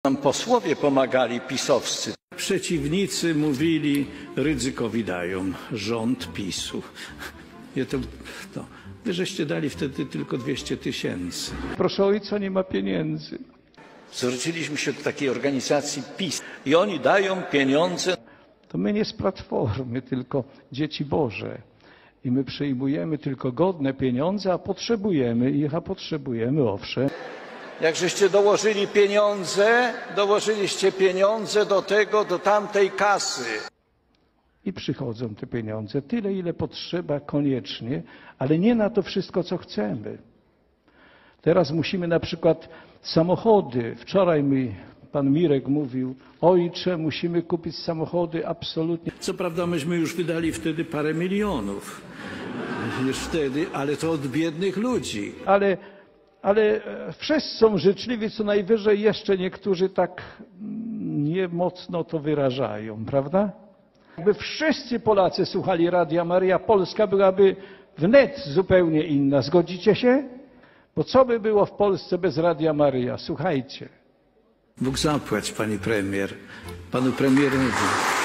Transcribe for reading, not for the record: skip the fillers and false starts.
Nam posłowie pomagali pisowscy. Przeciwnicy mówili, Rydzykowi dają rząd PiS-u. Wy żeście dali wtedy tylko 200 000. Proszę ojca, nie ma pieniędzy. Zwróciliśmy się do takiej organizacji PiS i oni dają pieniądze. To my nie z Platformy, tylko dzieci Boże. I my przyjmujemy tylko godne pieniądze, a potrzebujemy ich, owszem. Jak żeście dołożyliście pieniądze do tamtej kasy. I przychodzą te pieniądze, tyle ile potrzeba koniecznie, ale nie na to wszystko, co chcemy. Teraz musimy na przykład samochody. Wczoraj pan Mirek mówił, ojcze, musimy kupić samochody absolutnie. Co prawda myśmy już wydali wtedy parę milionów. Już wtedy, ale to od biednych ludzi. Ale wszyscy są życzliwi, co najwyżej jeszcze niektórzy tak nie mocno to wyrażają, prawda? Jakby wszyscy Polacy słuchali Radia Maryja, Polska byłaby wnet zupełnie inna. Zgodzicie się? Bo co by było w Polsce bez Radia Maryja? Słuchajcie. Bóg zapłać, pani premier. Panu premierowi.